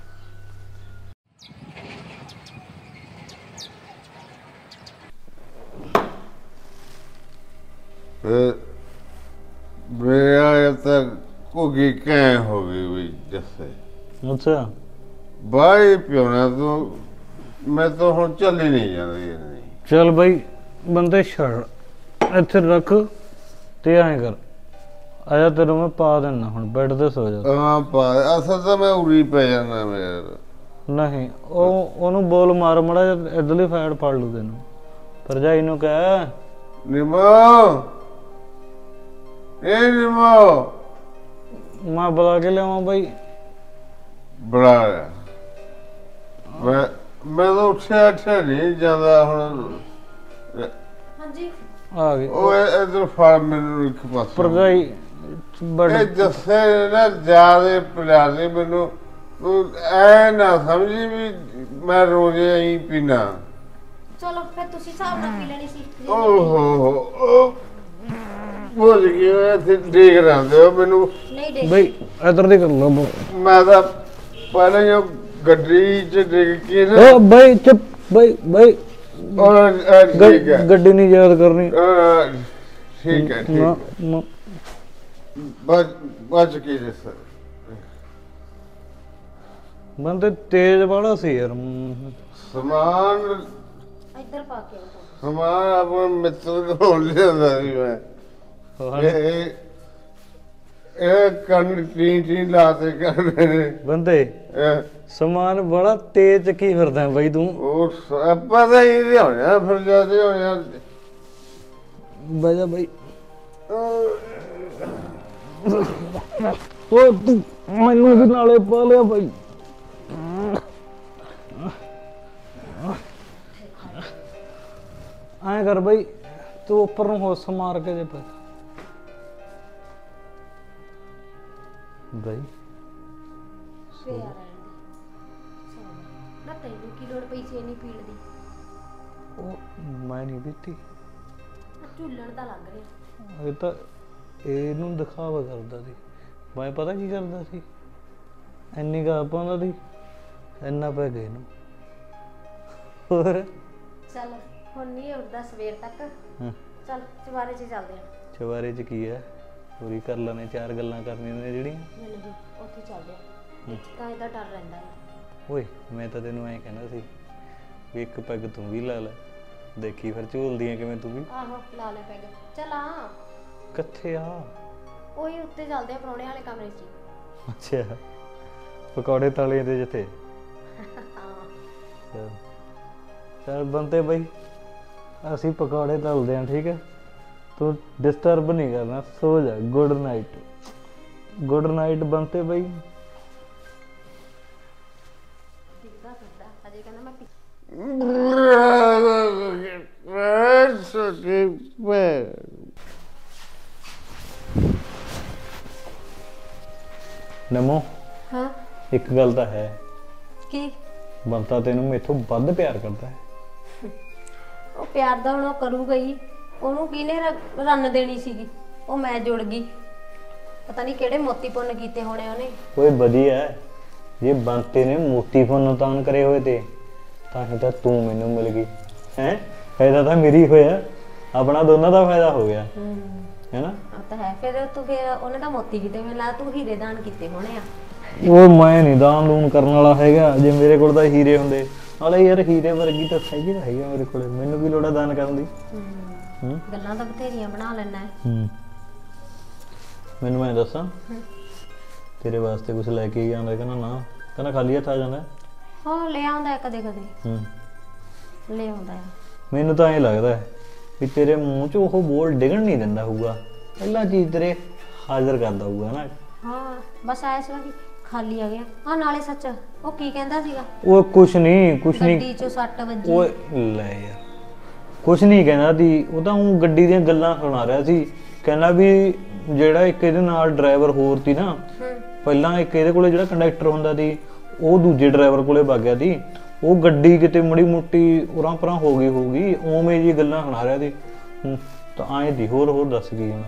ਮੇਰਾ ਤਾਂ ਘੁੱਗੀ ਕਹਿ ਹੋ ਗਈ ਵੀ ਜੱਸੇ ਅੱਛਾ ਬਾਈ ਪਿਉਣਾ ਤੂੰ, ਮੈਂ ਤਾਂ ਹੁਣ ਚੱਲੀ ਨਹੀਂ ਜਾਂਦੀ ਇੰਨੀ। ਚੱਲ ਬਾਈ, ਬੰਦੇ ਛੱਡ, ਇੱਥੇ ਰੱਖ ਤੇ ਐਂ ਕਰ, ਆਇਆ ਤੈਨੂੰ ਮੈਂ ਪਾ ਦਿੰਦਾ, ਹੁਣ ਬੈੱਡ ਤੇ ਸੋ ਜਾ। ਹਾਂ ਪਾ, ਅਸਲ ਤਾਂ ਮੈਂ ਉਰੀ ਪੈ ਜਾਂਦਾ ਮੇਰਾ। ਨਹੀਂ ਉਹਨੂੰ ਬੋਲ ਮਾਰ ਮੜਾ, ਇਧਰਲੀ ਸਾਈਡ ਫੜ ਲੂ ਤੈਨੂੰ। ਭਰਜਾਈ ਨੂੰ ਕਹਿ, ਨਿਮੋ ਇਹ ਨਿਮੋ, ਮੈਂ ਬੁਲਾ ਕੇ ਲਿਆਵਾਂ ਬਾਈ? ਬੜਾ ਲਿਆ। ਮੈਂ ਤਾਂ ਉੱਠਿਆ ਨਹੀਂ ਜਾਂਦਾ ਹੁਣ। ਹਾਂਜੀ ਆ ਗਈ ਉਹ ਇਧਰ ਫੜ ਮੈਨੂੰ ਇੱਕ ਪਾਸੇ। ਭਰਜਾਈ ਬੜੀ ਇਹ ਜੱਸੇ ਨਾ ਜਿਆਦੇ ਪਿਲਾਦੇ ਮੈਨੂੰ, ਤੂੰ ਐ ਨਾ ਸਮਝੀ ਵੀ ਮੈਂ ਰੋਜ਼ੇ ਹੀ ਪੀਣਾ। ਚਲੋ ਫਿਰ ਤੁਸੀਂ ਹਿਸਾਬ ਨਾਲ ਪੀ ਲੈਣੀ ਸੀ। ਓਹੋ ਬੋਲ ਗਿਆ ਤੇ ਦੇਖ ਰਹੇ ਹੋ ਮੈਨੂੰ। ਨਹੀਂ ਦੇਖ, ਬਾਈ ਇਧਰ ਦੀ ਕਰ ਲੋ। ਮੈਂ ਤਾਂ ਪਹਿਲਾਂ ਹੀ ਉਹ ਗੱਡੀ ਚ ਡਿੱਗ ਕੇ ਨਾ। ਓ ਬਾਈ ਚੁੱਪ, ਬਾਈ ਠੀਕ ਹੈ, ਗੱਡੀ ਨਹੀਂ ਯਾਦ ਕਰਨੀ। ਠੀਕ ਹੈ, ਠੀਕ ਨਾ, ਹੈ। ਨਾ। ਬਚ ਕੀ ਜੱਸਾ, ਬੰਦੇ ਤੇਜ਼ ਵਾਲਾ ਸੀ ਯਾਰ। ਸਮਾਨ ਇੱਧਰ ਪਾ ਕੇ ਆਓ। ਸਮਾਨ ਆਪਣੇ ਮਿੱਤਰ ਕੋਲ ਲਿਆਂਦਾ ਸੀ ਮੈਂ। ਇਹ ਕੰਨ ਟੀ ਲਾਤੇ ਕਰਦੇ ਨੇ ਬੰਦੇ ਸਮਾਨ ਬੜਾ ਤੇਜ਼ ਕੀ ਫਿਰਦਾ ਬਾਈ ਤੂੰ? ਉਹ ਪਤਾ ਹੀ ਨਹੀਂ ਹੋਇਆ, ਫਿਰ ਜਾਂਦੇ ਹੋਇਆ। ਬਜਾ ਬਾਈ, ਉਹ ਤੂੰ ਮੈਨੂੰ ਵੀ ਨਾਲੇ ਪਾ ਲਿਆ ਬਾਈ। ਐਂ ਕਰ ਬਾਈ, ਤੂੰ ਉੱਪਰ ਨੂੰ ਹੋਸ ਮਾਰ ਕੇ ਜੇ ਪਾ ਬਾਈ। ਫੇਰ ਆ ਰਹਿਣ ਦੇ। ਨਾ ਤੈਨੂੰ ਕੀ ਲੋੜ ਪਈ ਸੀ ਇੰਨੀ ਪੀੜ ਦੀ? ਉਹ ਮੈਂ ਨਹੀਂ ਪੀਤੀ, ਝੁੱਲਣ ਦਾ ਲੱਗ ਰਿਹਾ। ਇਹ ਤਾਂ ਇਹਨੂੰ ਦਿਖਾਵਾ ਕਰਦਾ ਸੀ। ਮੈਂ ਪਤਾ ਕੀ ਕਰਦਾ ਸੀ, ਇੰਨੀ ਗਾ ਪਾਉਂਦਾ ਸੀ, ਇੰਨਾ ਪੈ ਗਏ ਇਹਨੂੰ। ਹੋਰ ਚੱਲ ਹੁਣ ਨਹੀਂ ਉੱਠਦਾ ਸਵੇਰ ਤੱਕ। ਚੱਲ ਚੁਬਾਰੇ 'ਚ ਚੱਲਦੇ ਆ। ਚਵਾਰੇ 'ਚ ਕੀ ਹੈ, ਪੂਰੀ ਕਰ ਲੈਣੇ, 4 ਗੱਲਾਂ ਕਰਨੀਆਂ ਨੇ ਜਿਹੜੀਆਂ। ਨਹੀਂ ਉੱਥੇ ਚੱਲਦੇ ਆ, ਤਾਂ ਇਹਦਾ ਡਰ ਰਹਿੰਦਾ ਹੈ। ਓਏ ਮੈਂ ਤਾਂ ਤੈਨੂੰ ਐਂ ਕਹਿੰਦਾ ਸੀ ਵੀ ਇੱਕ ਪੈਗ ਤੂੰ ਵੀ ਲਾ ਲੈ, ਦੇਖੀ ਫਿਰ ਝੂਲਦੀ ਐ ਕਿਵੇਂ ਤੂੰ ਵੀ। ਆਹੋ ਲਾ ਲੈ ਪੈਗ। ਚਲ ਆ ਕਿੱਥੇ ਆ? ਉਹੀ ਉੱਤੇ ਚੱਲਦੇ ਆ ਪ੍ਰਾਹੁਣੇ ਵਾਲੇ ਕਮਰੇ 'ਚ ਹੀ। ਅੱਛਾ ਪਕੌੜੇ ਤਲੇ ਦੇ ਜਿੱਥੇ। ਹਾਂ ਚੱਲ ਬੰਤੇ ਬਈ ਅਸੀਂ ਪਕੌੜੇ ਤਲਦੇ ਆਂ, ਠੀਕ ਹੈ? ਤੂੰ ਡਿਸਟਰਬ ਨਹੀਂ ਕਰਨਾ, ਸੋ ਜਾ। Good night. ਗੁੱਡ ਨਾਈਟ ਬੰਤੇ ਬਈ। ਸਿੱਧਾ ਸਿੱਧਾ ਅਜੇ ਕਹਿੰਦਾ ਮੈਂ ਨਮੋ ਹਾਂ ਇੱਕ ਗੱਲ ਤਾਂ ਹੈ, ਕੀ? ਬੰਤਾ ਤੈਨੂੰ ਮੈਥੋਂ ਵੱਧ ਪਿਆਰ ਕਰਦਾ ਹੈ। ਉਹ ਪਿਆਰ ਦਾ ਹੁਣ ਉਹ ਕਰੂਗਾ ਹੀ। ਉਹਨੂੰ ਕਿਹਨੇ ਰੰਨ ਦੇਣੀ ਸੀਗੀ? ਉਹ ਮੈਂ ਜੁੜ ਗਈ। ਪਤਾ ਨਹੀਂ ਕਿਹੜੇ ਮੋਤੀ ਪੁੰਨ ਕੀਤੇ ਹੋਣੇ ਉਹਨੇ। ਕੋਈ ਵਧੀਆ ਹੈ, ਜੇ ਬੰਤੇ ਨੇ ਮੋਤੀ ਪੁੰਨ ਤਾਨ ਕਰੇ ਹੋਏ ਤੇ ਤਾਂ ਹੀ ਤਾਂ ਤੂੰ ਮੈਨੂੰ ਮਿਲ ਗਈ ਹੈ। ਫਾਇਦਾ ਤਾਂ ਮੇਰੀ ਹੋਇਆ, ਆਪਣਾ ਦੋਨਾਂ ਦਾ ਫਾਇਦਾ ਹੋ ਗਿਆ ਹੈ ਨਾ। ਆ ਤਾਂ ਹੈ। ਫਿਰ ਤੂੰ ਫਿਰ ਉਹਨੇ ਤਾਂ ਮੋਤੀ ਕੀਤੇ, ਮੈਨੂੰ ਲਾ ਤੂੰ ਹੀਰੇ ਦਾਨ ਕੀਤੇ ਹੋਣੇ ਆ। ਉਹ ਮੈਂ ਨਹੀਂ ਦਾਨ ਦੂਨ ਕਰਨ ਵਾਲਾ ਹੈਗਾ। ਜੇ ਮੇਰੇ ਕੋਲ ਤਾਂ ਹੀਰੇ ਹੁੰਦੇ, ਨਾਲੇ ਯਾਰ ਹੀਰੇ ਵਰਗੀ ਤਾਂ ਹੈਗੀ ਮੇਰੇ ਕੋਲੇ, ਮੈਨੂੰ ਕੀ ਲੋੜ ਆ ਦਾਨ ਕਰਨ ਦੀ। ਗੱਲਾਂ ਤਾਂ ਬਥੇਰੀਆਂ ਬਣਾ ਲੈਣਾ ਹੈ। ਮੈਨੂੰ ਮੈਂ ਦੱਸਾਂ, ਤੇਰੇ ਵਾਸਤੇ ਕੁਝ ਲੈ ਕੇ ਆਉਂਦਾ? ਕਹਿੰਦਾ ਨਾ, ਕਹਿੰਦਾ ਖਾਲੀ ਹੱਥ ਆ ਜਾਂਦਾ। ਹਾਂ ਲੈ ਆਉਂਦਾ ਕਦੇ ਕਦੇ, ਲੈ ਆਉਂਦਾ ਆ। ਮੈਨੂੰ ਤਾਂ ਐਂ ਲੱਗਦਾ ਵੀ ਤੇਰੇ ਮੂੰਹ 'ਚ ਉਹ ਬੋਲ ਡਿੱਗਣ ਨਹੀਂ ਦਿੰਦਾ ਹੋਊਗਾ, ਪਹਿਲਾਂ ਚੀਜ਼ ਤੇਰੇ ਹਾਜ਼ਰ ਕਰਦਾ ਹੋਊਗਾ ਨਾ। ਹਾਂ ਬਸ ਆਇਆ ਸੀਗਾ ਕਿ ਖਾਲੀ ਆ ਗਿਆ। ਹਾਂ ਨਾਲੇ ਸੱਚ ਉਹ ਕੀ ਕਹਿੰਦਾ ਸੀਗਾ? ਉਹ ਕੁਛ ਨਹੀਂ ਗੱਡੀ 'ਚੋਂ ਸੱਟ ਵੱਜੀ। ਓਏ ਲੈ ਯਾਰ, ਕੁਛ ਨਹੀਂ ਕਹਿੰਦਾ ਸੀ। ਉਹ ਤਾਂ ਉਹ ਗੱਡੀ ਦੀਆਂ ਗੱਲਾਂ ਸੁਣਾ ਰਿਹਾ ਸੀ। ਕਹਿੰਦਾ ਵੀ ਜਿਹੜਾ ਇੱਕ ਇਹਦੇ ਨਾਲ ਡਰਾਈਵਰ ਹੋਰ ਸੀ ਨਾ, ਪਹਿਲਾਂ ਇੱਕ ਇਹਦੇ ਕੋਲੇ ਜਿਹੜਾ ਕੰਡਕਟਰ ਹੁੰਦਾ ਸੀ, ਉਹ ਦੂਜੇ ਡਰਾਈਵਰ ਕੋਲੇ ਵਗ ਗਿਆ ਸੀ। ਉਹ ਗੱਡੀ ਕਿਤੇ ਮੜੀ ਮੁੱਟੀ ਉਰਾਂ ਪਰਾਂ ਹੋ ਗਈ ਹੋਊਗੀ, ਉਵੇਂ ਜੀ ਗੱਲਾਂ ਸੁਣਾ ਰਿਹਾ ਸੀ। ਤਾਂ ਆਏ ਦੀ ਹੋਰ ਦੱਸ ਗਈ ਮੈਂ।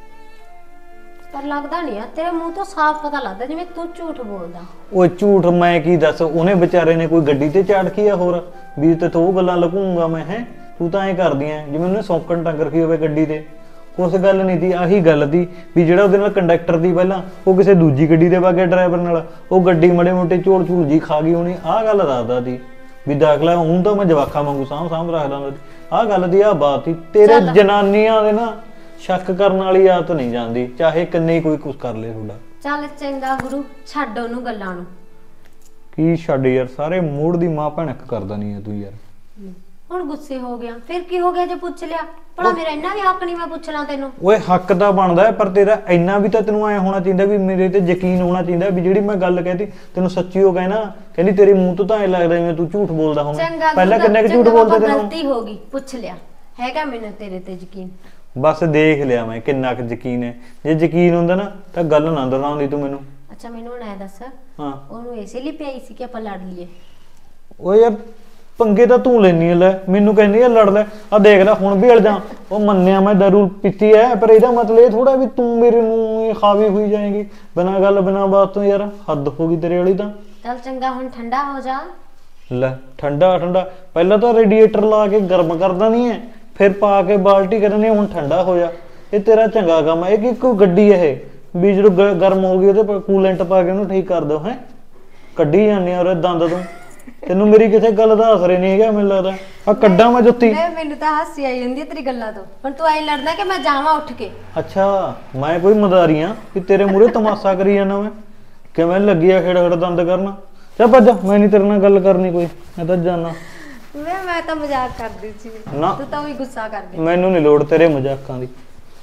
ਪਰ ਲੱਗਦਾ ਨਹੀਂ ਆ, ਤੇਰੇ ਮੂੰਹ ਤੋਂ ਸਾਫ਼ ਪਤਾ ਲੱਗਦਾ ਜਿਵੇਂ ਤੂੰ ਝੂਠ ਬੋਲਦਾ। ਉਹ ਝੂਠ ਮੈਂ ਕੀ ਦੱਸ, ਉਹਨੇ ਵਿਚਾਰੇ ਨੇ ਕੋਈ ਗੱਡੀ ਤੇ ਝਾੜ ਕੀ ਆ ਹੋਰ, ਵੀ ਤੇ ਉਹ ਗੱਲਾਂ ਲਗੂੰਗਾ ਮੈਂ ਹੈ। ਤੂੰ ਤਾਂ ਐਂ ਕਰਦੀ ਐ ਜਿਵੇਂ ਉਹਨੇ ਸੌਂਕਣ ਟੰਗ ਰੱਖੀ ਹੋਵੇ ਗੱਡੀ ਤੇ। ਉਸ ਗੱਲ ਨਹੀਂ ਦੀ, ਆਹੀ ਗੱਲ ਦੀ ਵੀ ਜਿਹੜਾ ਉਹਦੇ ਨਾਲ ਕੰਡਕਟਰ ਦੀ ਪਹਿਲਾਂ ਉਹ ਕਿਸੇ ਦੂਜੀ ਗੱਡੀ ਦੇ ਵਾਗੇ ਡਰਾਈਵਰ ਨਾਲ, ਉਹ ਗੱਡੀ ਮੜੇ ਮੋਟੇ ਝੋਲ ਝੂਲ ਜੀ ਖਾ ਗਈ ਹੋਣੀ। ਆਹ ਗੱਲ ਦੱਸਦਾ ਸੀ ਵੀ ਦਾਖਲਾ ਹੁਣ ਤਾਂ ਮੈਂ ਜਵਾਖਾਂ ਵਾਂਗੂ ਸਾਂਭ ਰੱਖਦਾ ਹੁੰਦਾ ਸੀ। ਆਹ ਗੱਲ ਦੀ ਆਹ ਬਾਤ ਸੀ। ਤੇਰੇ ਜਨਾਨੀਆਂ ਦੇ ਨਾ ਸ਼ੱਕ ਕਰਨ ਵਾਲੀ ਆਦਤ ਨਹੀਂ ਜਾਂਦੀ, ਚਾਹੇ ਕਿੰਨੇ ਕੋਈ ਕੁਛ ਕਰ ਲੇ ਤੁਹਾਡਾ। ਚੱਲ ਚੰਗਾ ਗੁਰੂ, ਛੱਡ ਉਹਨੂੰ ਗੱਲਾਂ ਨੂੰ। ਕੀ ਛੱਡ ਯਾਰ, ਸਾਰੇ ਮੂਡ ਦੀ ਮਾਂ ਭੈਣ ਇੱਕ ਕਰਦਾ ਨਹੀਂ ਹੈ ਤੂੰ ਯਾਰ। ਹੁਣ ਗੁੱਸੇ ਹੋ ਗਿਆ, ਫਿਰ ਕੀ ਹੋ ਗਿਆ ਜੇ ਪੁੱਛ ਲਿਆ? ਭਲਾ ਮੇਰਾ ਇੰਨਾ ਵੀ ਹੱਕ ਨਹੀਂ ਮੈਂ ਪੁੱਛ ਲਾਂ ਤੈਨੂੰ? ਓਏ ਹੱਕ ਤਾਂ ਬਣਦਾ, ਪਰ ਤੇਰਾ ਇੰਨਾ ਵੀ ਤਾਂ ਤੈਨੂੰ ਐ ਹੋਣਾ ਚਾਹੀਦਾ ਵੀ ਮੇਰੇ ਤੇ ਯਕੀਨ ਹੋਣਾ ਚਾਹੀਦਾ ਵੀ ਜਿਹੜੀ ਮੈਂ ਗੱਲ ਕਹਿਤੀ ਤੈਨੂੰ ਸੱਚੀ ਹੋ ਗਈ ਨਾ। ਕਹਿੰਦੀ ਤੇਰੇ ਮੂੰਹ ਤੋਂ ਤਾਂ ਐ ਲੱਗਦਾ ਜਿਵੇਂ ਤੂੰ ਝੂਠ ਬੋਲਦਾ ਹੋਵੇਂ। ਪਹਿਲਾਂ ਕਿੰਨੇ ਕੁ ਝੂਠ ਬੋਲਦੇ ਤੈਨੂੰ? ਗਲਤੀ ਹੋ ਗਈ, ਪੁੱਛ ਲਿਆ। ਹੈਗਾ ਮੈਨੂੰ ਤੇਰੇ ਤੇ ਯਕੀਨ। ਬਸ ਦੇਖ ਲਿਆ ਮੈਂ ਕਿੰਨਾ ਕੁ ਯਕੀਨ ਹੈ। ਜੇ ਯਕੀਨ ਹੁੰਦਾ ਨਾ ਤਾਂ ਗੱਲ ਨਾ ਦੁਹਰਾਉਂਦੀ ਤੂੰ ਮੈਨੂੰ। ਅੱਛਾ ਮੈਨੂੰ ਹੁਣ ਐ ਦੱਸ, ਹਾਂ ਉਹਨੂੰ ਇਸੇ ਲਈ ਪਿਆਈ ਸੀ ਕਿ ਆਪਾਂ ਲੜ ਲਈਏ? ਓਏ ਯਾਰ ਪੰਗੇ ਤਾਂ ਤੂੰ ਲੈਣੀ ਐ, ਲੈ ਮੈਨੂੰ ਕਹਿੰਦੀ ਐ ਲੜ ਲੈ। ਆ ਦੇਖ ਲੈ ਹੁਣ ਵੀ ਅੜ ਜਾ। ਉਹ ਮੰਨਿਆ ਮੈਂ ਦਾਰੂ ਪੀਤੀ ਐ, ਪਰ ਇਹਦਾ ਮਤਲਬ ਇਹ ਥੋੜਾ ਵੀ ਤੂੰ ਮੇਰੇ ਨੂੰ ਖਾਵੀ ਹੋਈ ਜਾਏਗੀ ਬਿਨਾਂ ਗੱਲ ਬਿਨਾਂ ਬਾਤ ਤੋਂ। ਯਾਰ ਹੱਦ ਹੋ ਗਈ ਤੇਰੇ ਵਾਲੀ ਤਾਂ। ਚੱਲ ਚੰਗਾ ਹੁਣ ਠੰਡਾ ਹੋ ਜਾ। ਲੈ ਠੰਡਾ ਪਹਿਲਾਂ ਤਾਂ ਰੇਡੀਏਟਰ ਲਾ ਕੇ ਗਰਮ ਕਰਦਾ ਨਹੀਂ ਐ, ਫਿਰ ਪਾ ਕੇ ਬਾਲਟੀ ਕਰਨੀ, ਹੁਣ ਠੰਡਾ ਹੋ ਜਾ। ਇਹ ਤੇਰਾ ਚੰਗਾ ਕੰਮ ਹੈ। ਇਹ ਕਿ ਕੋਈ ਗੱਡੀ ਇਹ ਵੀ ਜਦੋਂ ਗਰਮ ਹੋ ਗਈ ਉਹਦੇ ਪਰ ਕੂਲੈਂਟ ਪਾ ਕੇ ਉਹਨੂੰ ਠੀਕ ਕਰ ਦਿਓ ਹੈ। ਕੱਢੀ ਜਾਂਦੇ ਆ ਦੰਦ ਤੋਂ। ਤੈਨੂੰ ਮੇਰੀ ਕਿਸੇ ਗੱਲ ਦਾ ਅਸਰ ਹੀ ਨਹੀਂ ਹੈਗਾ ਮੈਨੂੰ ਲੱਗਦਾ। ਆ ਕੱਢਾਂ ਮੈਂ ਜੁੱਤੀ? ਮੈਨੂੰ ਤਾਂ ਹਾਸੀ ਆਈ ਜਾਂਦੀ ਤੇਰੀ ਗੱਲਾਂ ਤੋਂ। ਹੁਣ ਤੂੰ ਐਂ ਲੜਦਾ ਕਿ ਮੈਂ ਜਾਵਾਂ ਉੱਠ ਕੇ? ਅੱਛਾ ਮੈਂ ਕੋਈ ਮਦਾਰੀ ਆ ਕਿ ਤੇਰੇ ਮੂਹਰੇ ਤਮਾਸ਼ਾ ਕਰੀ ਜਾਂਦਾ ਮੈਂ? ਕਿਵੇਂ ਲੱਗੀ ਆ ਖੇੜ ਦੰਦ ਕਰਨਾ? ਚੱਲ ਭੱਜ, ਮੈਂ ਨਹੀਂ ਤੇਰੇ ਨਾਲ ਗੱਲ ਕਰਨੀ ਕੋਈ, ਮੈਂ ਤਾਂ ਜਾਣਾ। ਮੈਂ ਤਾਂ ਮਜ਼ਾਕ ਕਰਦੀ ਸੀ, ਤੂੰ ਤਾਂ ਵੀ ਗੁੱਸਾ ਕਰ ਗਿਆ। ਮੈਨੂੰ ਨਹੀਂ ਲੋੜ ਤੇਰੇ ਮਜ਼ਾਕਾਂ ਦੀ।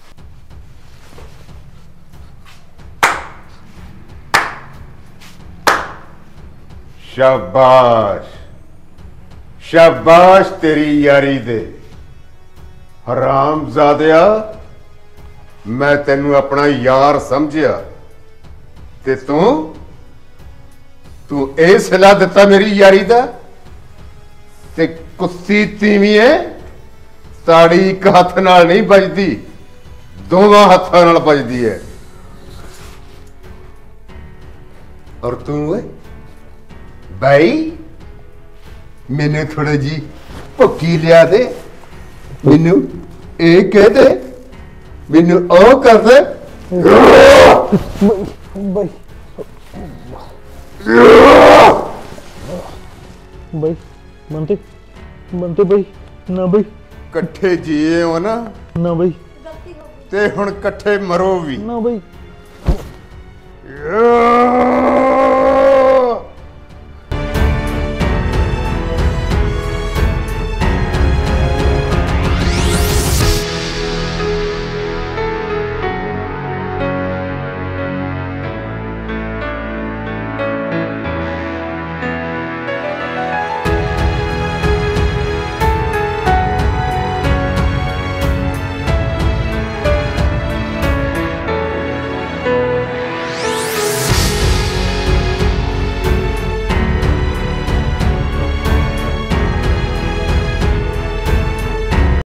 शाबाश शाबाश तेरी यारी दे हरामजादिया। मैं तेनू अपना यार समझिया ते तू ए सलाह दिता मेरी यारी दा ते कुत्ती तीवी है। ताड़ी एक हथ नाल नहीं बजदी, दोवां हत्थां नाल बजदी है। और तू भाई मैंने थोड़ी जी भुक्की लिया दे, मैनू ए कह दे, मैनू ओ कर दे। ਬਈ ਬੰਤੇ ਬੰਤੇ ਬਈ ਨਾ ਬਈ ਇਕੱਠੇ ਜੀਏ ਹੋ ਨਾ ਨਾ ਬਈ ਗਲਤੀ ਹੋ ਗਈ। ਤੇ ਹੁਣ ਇਕੱਠੇ ਮਰੋ ਵੀ ਨਾ ਬਈ ਯਾ